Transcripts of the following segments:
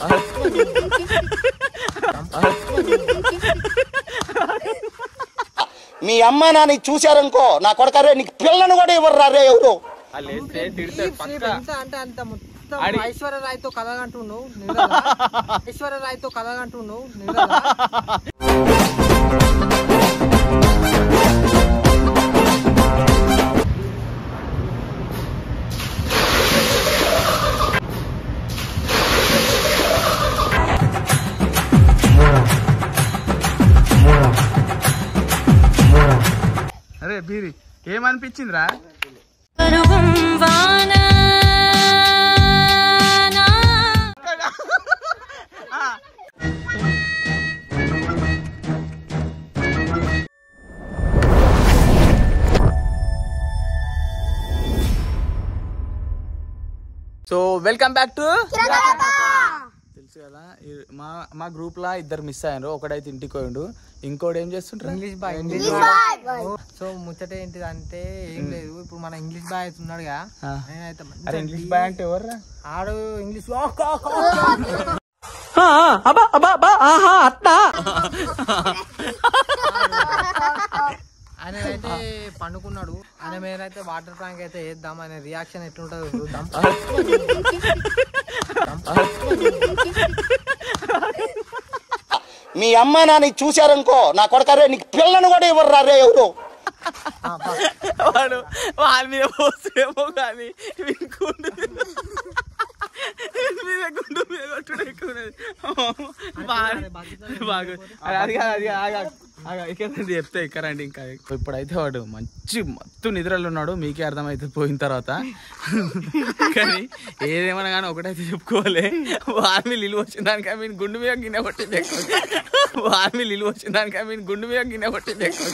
మీ అమ్మ నాని చూశారనుకో నా కొడకరే నీకు పిల్లను కూడా ఇవ్వరు రే ఎవరు అంటే అంత మొత్తం ఐశ్వర్యరాయ్తో కలగంటున్నావు ఐశ్వర్యరాయ్తో కలగంటున్నావు అరే బీరి ఏమనిపించిందిరా? సో వెల్కమ్ బ్యాక్ టు తెలుసు కదా మా గ్రూప్ లా ఇద్దరు మిస్ అయ్యారు. ఒకడైతే ఇంటికి పోయిండు, ఇంకోటి ఏం చేస్తుంటారు ఇంగ్లీష్ బాయ్. సో ముచ్చట ఏంటిది అంటే ఏం లేదు, ఇప్పుడు మన ఇంగ్లీష్ బాయ్ అయితే ఉన్నాడుగా, అరే ఇంగ్లీష్ బాయ్ అంటే ఎవరు? ఆడు ఇంగ్లీష్ ఆయన అయితే పండుకున్నాడు. ఆయన మీరైతే వాటర్ ట్యాంక్ అయితే వేద్దాం, ఆయన రియాక్షన్ ఎట్లుంటుందో చూద్దాం. మీ అమ్మ నాని చూశారనుకో నా కొడకరే నీకు పిల్లను కూడా ఇవ్వరు రే ఎవరు. వాడు వాళ్ళ మీద పోసేమో కానీ చెప్తే ఇక్కరండి. ఇంకా ఇప్పుడైతే వాడు మంచి మత్తు నిద్రలు ఉన్నాడు, మీకే అర్థమైతే పోయిన తర్వాత. కానీ ఏదేమన్నా కానీ ఒకటైతే చెప్పుకోవాలి, వార్మి నిలువ వచ్చిన దానికా మీ గుండు మీద గిన్నె కొట్టింది ఎక్కువ. వార్మి నిలువ వచ్చిన దానికా మీ గుండు మీద గిన్నె కొట్టింది ఎక్కువ.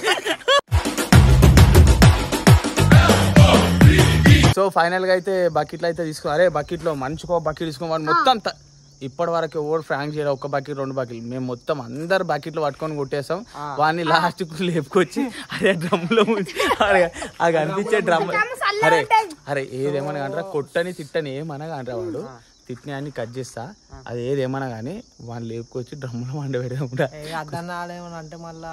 సో ఫైనల్ గా అయితే బకెట్లు అయితే తీసుకో. అరే బకెట్ లో మంచికో బకెట్ తీసుకోమని మొత్తం ఇప్పటి వరకు ఓవర్ ఫ్రాంక్ చేయడం, ఒక బకెట్ 2 బకెట్లు మేము మొత్తం అందరు బకెట్లు పట్టుకొని కొట్టేసాం. వాడిని లాస్ట్ కు లేపుకొచ్చి అదే డ్రమ్ లో అది అనిపించే డ్రమ్. అరే అరే ఏదేమన్నా అంటారా, కొట్టని తిట్టని ఏమనగా అంటారా, వాడు తిట్టిన అన్ని కట్ చేస్తా, అది ఏదేమన్నా గానీ వాడిని లేపుకొచ్చి డ్రమ్ లో వండ పెడదాం. అంటే మళ్ళా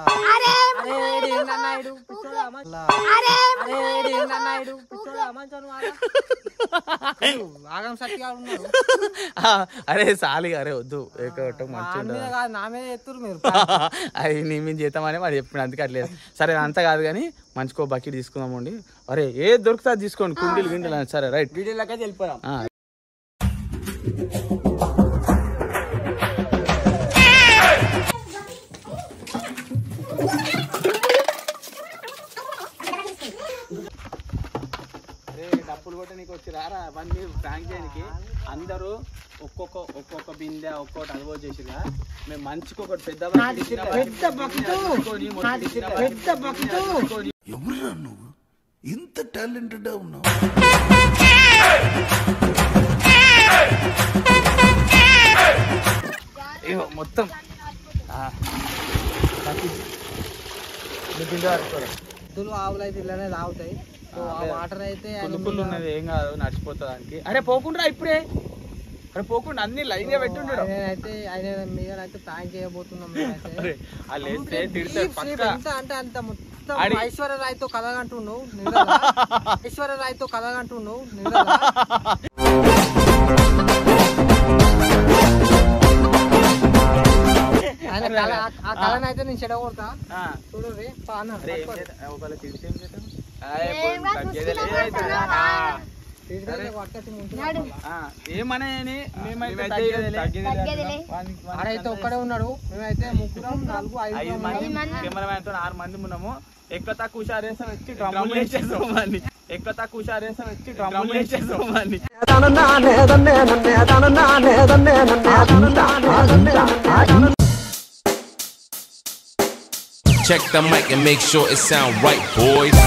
అరే సాలి అరే వద్దు మంచిగా నా మీద ఎత్తురు మీరు. అది నీ మీద చేద్దామని వాడు చెప్పిన, అందుకే అట్లేదు. సరే అంతా కాదు కానీ మంచికో బకెట్ తీసుకుందామండి. అరే ఏది దొరుకుతా తీసుకోండి, కుండీలు గిండీలు. సరే రైట్, వీడియోలోకి వెళ్ళిపోయాం. డప్పులు కొట్ట నీకు వచ్చి రారా అవన్నీ ఫ్రాంక్ చేయడానికి. అందరూ ఒక్కొక్క బిందె ఒక్కొక్కటి అనుభవం చేసిరా. మేము మంచికి ఒకటి పెద్ద ఎవరురా నువ్వు ఇంత టాలెంటెడ్ ఉన్నావు? మొత్తం ఆవులు అయితే ఇలానే తాగుతాయి. వాటర్ అయితే పుల్లు ఉన్నది, ఏం కాదు, నడిచిపోతుంది దానికి. అరే పోకుండా ఇప్పుడే, అరే పోకుండా అన్ని లైన్ గా పెట్టుండడు. అయితే ఆయన మీద అయితే ప్లాన్ చేయబోతున్నాం. అంటే అంత మొత్తం ఐశ్వర్యరాయ్తో కలగంటున్నావు, ఐశ్వర్యరాయ్తో కలగంటున్నావు. ఆ కళనైతే నేను చెడగొడతా చూడండి. ఆడైతే ఒక్కడే ఉన్నాడు, మేమైతే 3 4 5 కెమెరామ్యాన్ తో 6 మంది ఉన్నాము. ఎక్కువ తక్కువ హుషారేసం వచ్చి డ్రమ్ములు వేసేసామని, ఎక్కువ తక్కువ హుషారేసం వచ్చి డ్రమ్ములు వేసేసామని. Check the mic and make sure it sound right, boys.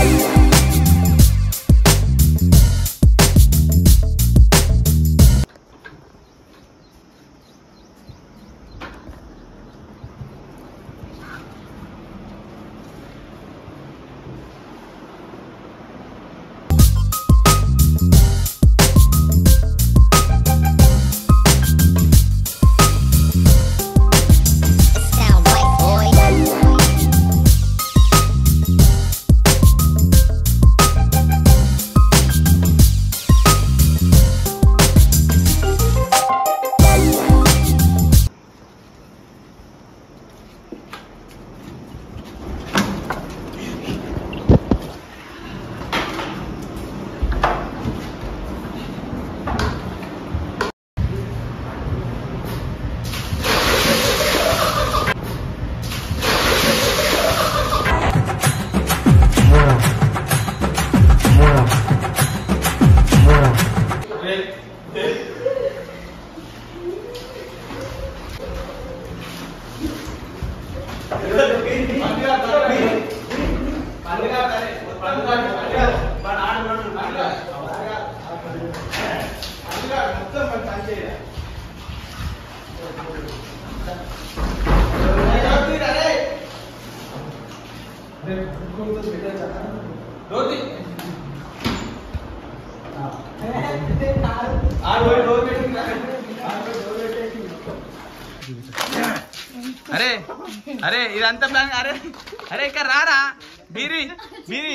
అరే అరే ఇదంతా ప్లాన్. అరే అరే ఇక్కడ రారా బీరి బీరి.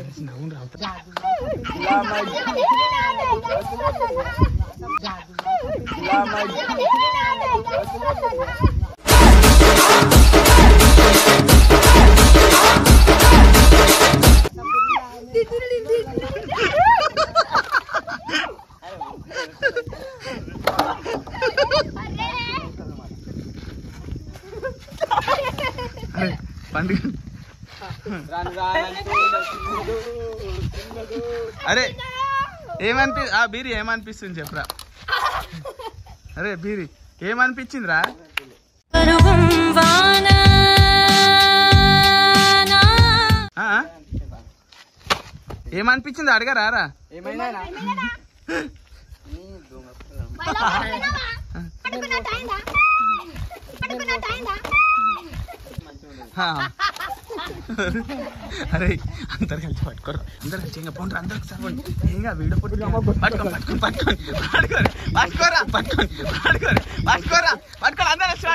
పండుగ అరే బీరి ఏమనిపిస్తుంది చెప్పరా? అరే బీరి ఏమనిపించిందిరా? ఏమనిపించింది అడగరారా? అరే అందరు కలిసి పట్టుకోరు, అందరు కలిసి ఇంకా పోండి, అందరు సరిపోండి. ఇంకా వీడియో పట్టుకోరా పట్టుకోరు అందరు వచ్చి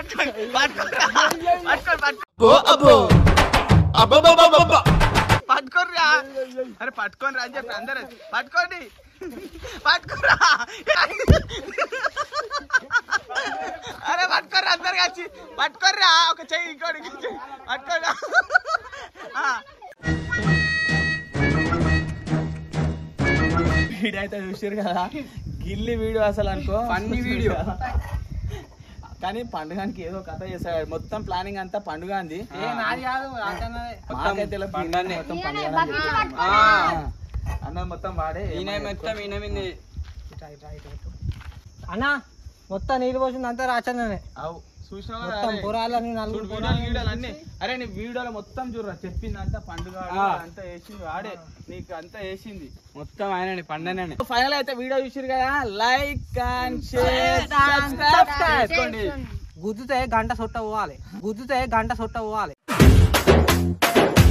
పట్టుకోర్రా. అరే పట్టుకోండి రా అని చెప్పి అందరు పట్టుకోండి పట్టుకోరా. అరే పట్టుకోర్రా అందరు కలిసి పట్టుకోర్రా. ఒక చెయ్యి ఇంకోటి పట్టుకోరా. వీడియో అయితే చూసారు కదా, గిల్లి వీడియో అసలు అనుకో, ఫన్నీ వీడియో. కానీ పండుగకి ఏదో కథ చేశాడు. మొత్తం ప్లానింగ్ అంతా పండుగ అంది. అన్నది మొత్తం వాడే అన్నా. మొత్తం నీళ్ళు పోసింది అంతా రాచన్ననే. అరే నీ వీడియోలో మొత్తం చూడరా, చెప్పింది అంతా పండుగ అంతా వేసింది వాడే, నీకు అంతా వేసింది మొత్తం ఆయన పండుగనే. ఫైనల్ అయితే వీడియో చూసిరు కదా, లైక్ అండ్ షేర్ సబ్స్క్రైబ్. గుద్దుతే గంట సొట్ట పోవాలి.